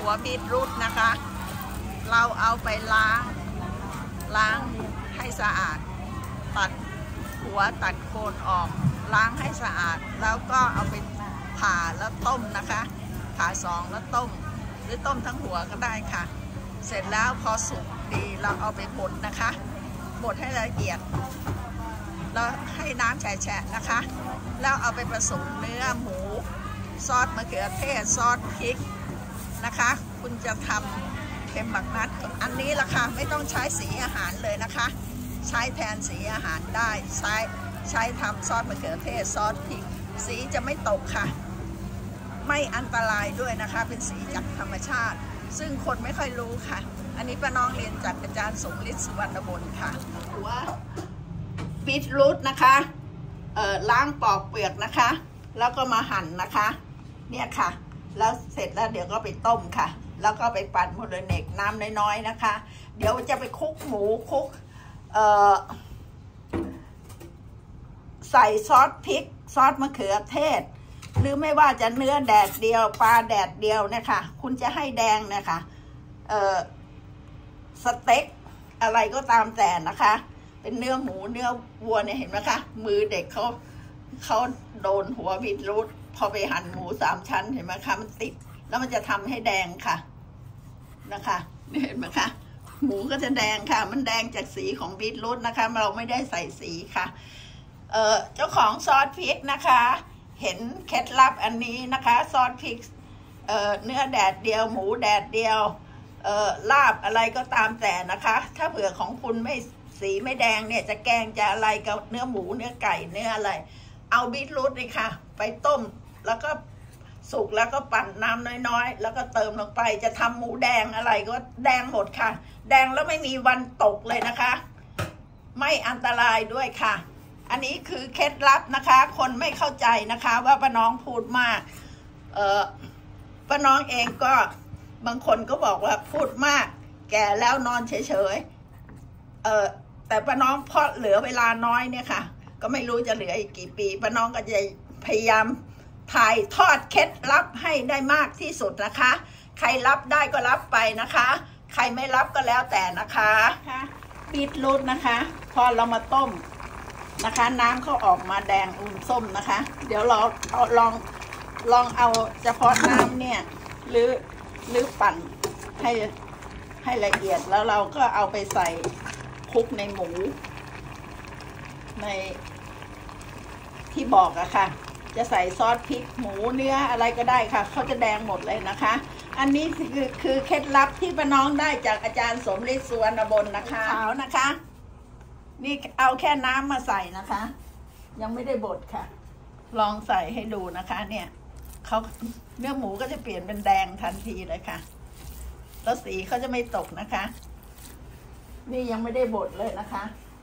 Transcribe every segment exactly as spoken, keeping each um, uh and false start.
วบีทรูทนะคะเราเอาไปล้างล้างให้สะอาดตัดหัวตัดโคนออกล้างให้สะอาดแล้วก็เอาไปผ่าแล้วต้มนะคะผ่าสองแล้วต้มหรือต้มทั้งหัวก็ได้ค่ะเสร็จแล้วพอสุกดีเราเอาไปบดนะคะบดให้ละเอียดแล้วให้น้ำแฉะๆนะคะแล้วเอาไปผสมเนื้อหมูซอสมะเขือเทศซอสพริกนะคะคุณจะทำเค็มบักนัดอันนี้ล่ะค่ะไม่ต้องใช้สีอาหารเลยนะคะใช้แทนสีอาหารได้ใช้ใช้ทำซอสมะเขือเทศซอสพริกสีจะไม่ตกค่ะไม่อันตรายด้วยนะคะเป็นสีจากธรรมชาติซึ่งคนไม่ค่อยรู้ค่ะอันนี้ป้าน้องเรียนจากอาจารย์สมฤทธิ์สุวรรณบุญค่ะหัวบีทรูทนะคะเอ่อล้างปอกเปลือกนะคะแล้วก็มาหั่นนะคะเนี่ยค่ะแล้วเสร็จแล้วเดี๋ยวก็ไปต้มค่ะแล้วก็ไปปั่นโมเลเนกน้ำน้อยๆนะคะเดี๋ยวจะไปคลุกหมูคลุกเอ่อใส่ซอสพริกซอสมะเขือเทศหรือไม่ว่าจะเนื้อแดดเดียวปลาแดดเดียวนะคะคุณจะให้แดงนะคะเอ่อสเต็กอะไรก็ตามแต่นะคะเป็นเนื้อหมูเนื้อวัวเนี่ยเห็นไหมคะมือเด็กเขาเขาโดนหัวบีทรูทพอไปหั่นหมูสามชั้นเห็นไหมคะมันติดแล้วมันจะทำให้แดงค่ะนะคะเห็นไหมคะหมูก็จะแดงค่ะมันแดงจากสีของบีทรูทนะคะเราไม่ได้ใส่สีค่ะเอ่อเจ้าของซอสพริกนะคะเห็นเคล็ดลับอันนี้นะคะซอสพริกเอ่อเนื้อแดดเดียวหมูแดดเดียวเอ่อลาบอะไรก็ตามแต่นะคะถ้าเผื่อของคุณไม่สีไม่แดงเนี่ยจะแกงจะอะไรกับเนื้อหมูเนื้อไก่เนื้ออะไรเอาบีทรูทเลยค่ะไปต้มแล้วก็สุกแล้วก็ปั่นน้ำน้อยๆแล้วก็เติมลงไปจะทำหมูแดงอะไรก็แดงหมดค่ะแดงแล้วไม่มีวันตกเลยนะคะไม่อันตรายด้วยค่ะอันนี้คือเคล็ดลับนะคะคนไม่เข้าใจนะคะว่าป้าน้องพูดมากเออป้าน้องเองก็บางคนก็บอกว่าพูดมากแก่แล้วนอนเฉยๆเออแต่ป้าน้องพอเหลือเวลาน้อยเนี่ยค่ะก็ไม่รู้จะเหลืออีกกี่ปีป้าน้องก็จะพยายามถ่ายทอดเคล็ดลับให้ได้มากที่สุดนะคะใครรับได้ก็รับไปนะคะใครไม่รับก็แล้วแต่นะคะบีทรูทนะคะพอเรามาต้มนะคะน้ำเขาออกมาแดงอุ่นส้มนะคะเดี๋ยวเราเอาลองลองเอาเฉพาะน้ำเนี่ยหรือหรือปั่นให้ให้ละเอียดแล้วเราก็เอาไปใส่คลุกในหมูในที่บอกอะค่ะจะใส่ซอสพริกหมูเนื้ออะไรก็ได้ค่ะเขาจะแดงหมดเลยนะคะอันนี้คือคือเคล็ดลับที่ป้าน้องได้จากอาจารย์สมฤทธิ์สุวรรณบุญนะคะขาวนะคะนี่เอาแค่น้ำมาใส่นะคะยังไม่ได้บดค่ะลองใส่ให้ดูนะคะเนี่ยเขาเนื้อหมูก็จะเปลี่ยนเป็นแดงทันทีเลยค่ะแล้วสีเขาจะไม่ตกนะคะนี่ยังไม่ได้บดเลยนะคะ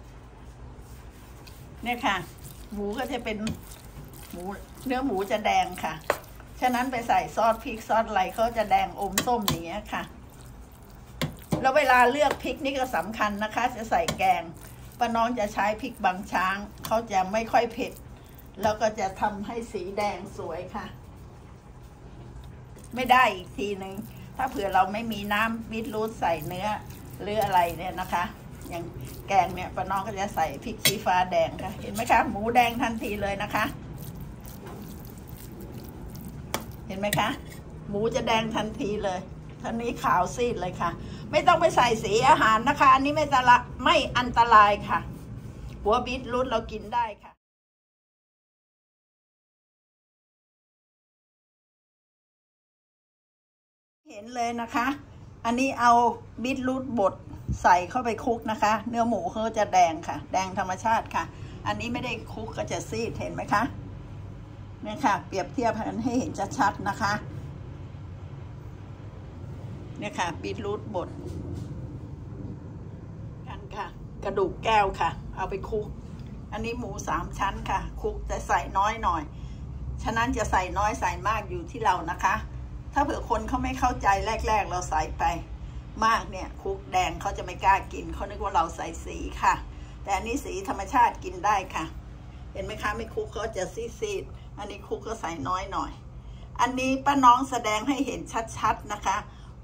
เนี่ยค่ะหมูก็จะเป็นหมูเนื้อหมูจะแดงค่ะฉะนั้นไปใส่ซอสพริกซอสอะไรเขาจะแดงอมส้มอย่างเงี้ยค่ะแล้วเวลาเลือกพริกนี่ก็สำคัญนะคะจะใส่แกงป้าน้องจะใช้พริกบางช้างเขาจะไม่ค่อยเผ็ดแล้วก็จะทำให้สีแดงสวยค่ะไม่ได้อีกทีหนึ่งถ้าเผื่อเราไม่มีน้ำบีทรูทใส่เนื้อหรืออะไรเนี่ยนะคะอย่างแกงเนี่ยป้าน้องก็จะใส่พริกชี้ฟ้าแดงค่ะเห็นไหมคะหมูแดงทันทีเลยนะคะเห็นไหมคะหมูจะแดงทันทีเลยท่านี้ขาวซีดเลยค่ะไม่ต้องไปใส่สีอาหารนะคะอันนี้ไม่ตระไม่อันตรายค่ะหัวบีทรูทเรากินได้ค่ะเห็นเลยนะคะอันนี้เอาบีทรูทบดใส่เข้าไปคลุกนะคะเนื้อหมูเขาจะแดงค่ะแดงธรรมชาติค่ะอันนี้ไม่ได้คลุกก็จะซีดเห็นไหมคะเนี่ยค่ะเปรียบเทียบกันให้เห็นชัดๆนะคะเนี่ยค่ะบีทรูทบดกันค่ะกระดูกแก้วค่ะเอาไปคลุกอันนี้หมูสามชั้นค่ะคลุกจะใส่น้อยหน่อยฉะนั้นจะใส่น้อยใส่มากอยู่ที่เรานะคะถ้าเผื่อคนเขาไม่เข้าใจแรกๆเราใส่ไปมากเนี่ยคลุกแดงเขาจะไม่กล้ากินเขานึกว่าเราใส่สีค่ะแต่อันนี้สีธรรมชาติกินได้ค่ะเห็นไหมคะไม่คลุกเขาจะซีดๆอันนี้คลุกก็ใส่น้อยหน่อยอันนี้ป้าน้องแสดงให้เห็นชัดๆนะคะ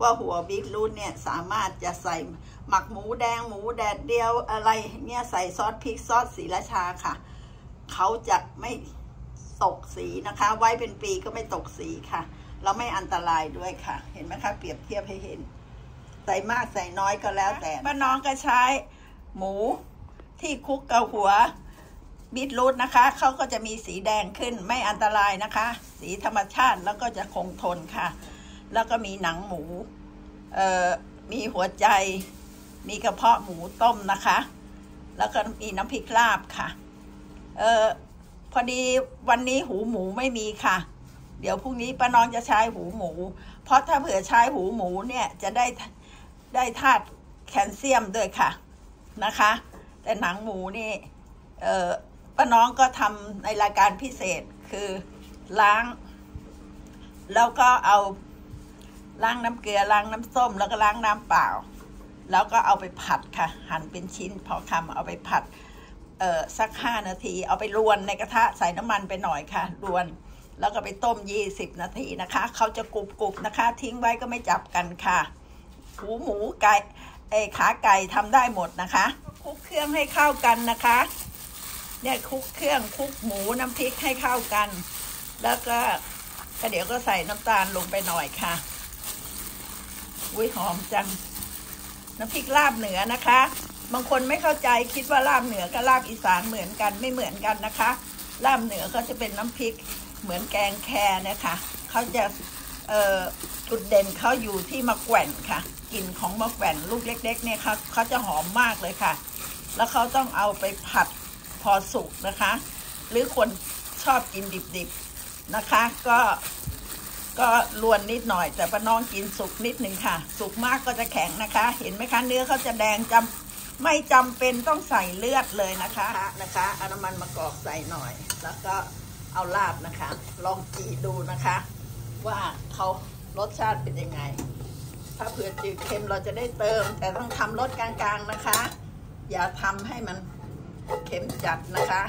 ว่าหัวบีทรูทเนี่ยสามารถจะใส่หมักหมูแดงหมูแดดเดียวอะไรเนี่ยใส่ซอสพริกซอสศรีราชาค่ะเขาจะไม่ตกสีนะคะไว้เป็นปีก็ไม่ตกสีค่ะเราไม่อันตรายด้วยค่ะเห็นไหมคะเปรียบเทียบให้เห็นใส่มากใส่น้อยก็แล้วแต่ป้าน้องก็ใช้หมูที่คลุกกับหัวบีทรูทนะคะเขาก็จะมีสีแดงขึ้นไม่อันตรายนะคะสีธรรมชาติแล้วก็จะคงทนค่ะแล้วก็มีหนังหมูเอ่อมีหัวใจมีกระเพาะหมูต้มนะคะแล้วก็มีน้ำพริกลาบค่ะเอ่อพอดีวันนี้หูหมูไม่มีค่ะเดี๋ยวพรุ่งนี้ป้าน้องจะใช้หูหมูเพราะถ้าเผื่อใช้หูหมูเนี่ยจะได้ได้ธาตุแคลเซียมด้วยค่ะนะคะแต่หนังหมูนี่เอ่อป้าน้องก็ทำในรายการพิเศษคือล้างแล้วก็เอาล้างน้ำเกลือล้างน้ำส้มแล้วก็ล้างน้ำเปล่าแล้วก็เอาไปผัดค่ะหั่นเป็นชิ้นพอคำเอาไปผัดเอ่อสักห้านาทีเอาไปรวนในกระทะใส่น้ำมันไปหน่อยค่ะรวนแล้วก็ไปต้มยี่สิบนาทีนะคะเขาจะกรุบๆนะคะทิ้งไว้ก็ไม่จับกันค่ะหูหมูไก่เอขาไก่ทำได้หมดนะคะคลุกเครื่องให้เข้ากันนะคะเนี่ยคลุกเครื่องคลุกหมูน้ำพริกให้เข้ากันแล้วก็เดี๋ยวก็ใส่น้ำตาลลงไปหน่อยค่ะอุ้ยหอมจังน้ำพริกลาบเหนือนะคะบางคนไม่เข้าใจคิดว่าลาบเหนือกับลาบอีสานเหมือนกันไม่เหมือนกันนะคะลาบเหนือก็จะเป็นน้ำพริกเหมือนแกงแคนะคะเขาจะเอ่อจุดเด่นเขาอยู่ที่มะแขวนค่ะกลิ่นของมะแขวนลูกเล็กๆเนี่ยเขาเขาจะหอมมากเลยค่ะแล้วเขาต้องเอาไปผัดพอสุกนะคะหรือคนชอบกินดิบๆนะคะก็ก็ลวนนิดหน่อยแต่ป้าน้องกินสุกนิดหนึ่งค่ะสุกมากก็จะแข็งนะคะเห็นไหมคะเนื้อเขาจะแดงจำไม่จำเป็นต้องใส่เลือดเลยนะคะนะคะเอาน้ำมันมะกอกใส่หน่อยแล้วก็เอาลาบนะคะลองจีดูนะคะว่าเขารสชาติเป็นยังไงถ้าเผื่อจืดเค็มเราจะได้เติมแต่ต้องทำรสกลางๆนะคะอย่าทำให้มันเค็มจัดนะคะ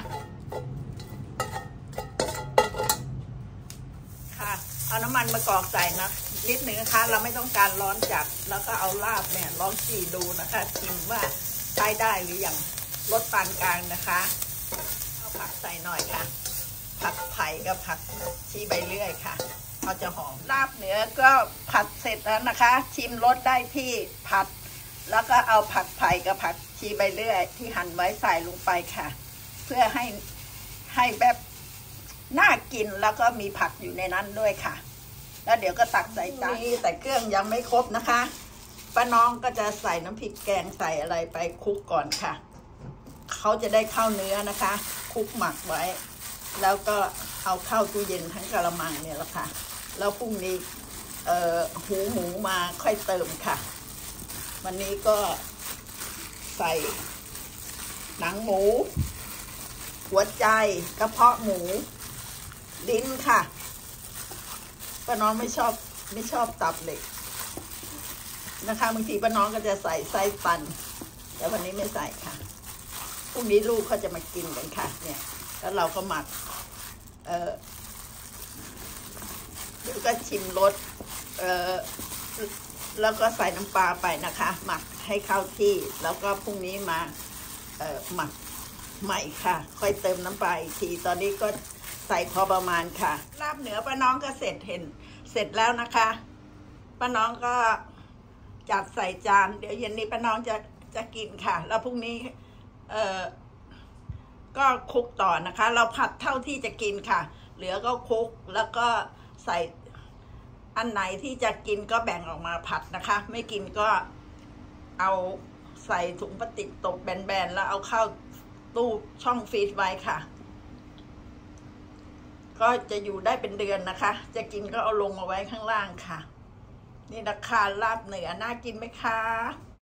ค่ะเอาน้ำมันมะกอกใส่นะนิดหนึ่งนะคะเราไม่ต้องการร้อนจัดแล้วก็เอาลาบเนี่ยลองจีดูนะคะชิมว่าใช้ได้หรือยังรสปานกลางนะคะเอาผักใส่หน่อยค่ะผักไผ่กับผักชีใบเลื่อยค่ะเขาจะหอมลาบเหนือก็ผัดเสร็จแล้วนะคะชิมรสได้ที่ผัดแล้วก็เอาผักไผ่กับผักชีใบเลื่อยที่หั่นไว้ใส่ลงไปค่ะเพื่อให้ให้แบบน่ากินแล้วก็มีผักอยู่ในนั้นด้วยค่ะแล้วเดี๋ยวก็ตักใส่จานนี้แต่เครื่องยังไม่ครบนะคะป้าน้องก็จะใส่น้ำพริกแกงใส่อะไรไปคลุกก่อนค่ะเขาจะได้เข้าเนื้อนะคะคลุกหมักไว้แล้วก็เอาเข้าตู้เย็นทั้งกะละมังเนี่ยแหละค่ะแล้วพรุ่งนี้เอ่อหูหมูมาค่อยเติมค่ะวันนี้ก็ใส่หนังหมูหัวใจกระเพาะหมูลิ้นค่ะป้าน้องไม่ชอบไม่ชอบตับเหล็กนะคะบางทีป้าน้องก็จะใส่ไส้ตันแต่วันนี้ไม่ใส่ค่ะพรุ่งนี้ลูกเขาจะมากินกันค่ะเนี่ยแล้วเราก็หมักเอ่อเดี๋ยวก็ชิมรสเอ่อแล้วก็ใส่น้ำปลาไปนะคะหมักให้เข้าที่แล้วก็พรุ่งนี้มาเอ่อหมักใหม่ค่ะค่อยเติมน้ำปลาอีกทีตอนนี้ก็ใส่พอประมาณค่ะลาบเหนือป้าน้องก็เสร็จเห็นเสร็จแล้วนะคะป้าน้องก็จัดใส่จานเดี๋ยวเย็นนี้ป้าน้องจะจะกินค่ะแล้วพรุ่งนี้เอ่อก็คลุกต่อนะคะเราผัดเท่าที่จะกินค่ะเหลือก็คลุกแล้วก็ใส่อันไหนที่จะกินก็แบ่งออกมาผัดนะคะไม่กินก็เอาใส่ถุงพลาสติกตกแบนๆแล้วเอาเข้าตู้ช่องฟรีซไว้ค่ะก็จะอยู่ได้เป็นเดือนนะคะจะกินก็เอาลงมาไว้ข้างล่างค่ะนี่ราคาลาบเหนือน่ากินไหมคะ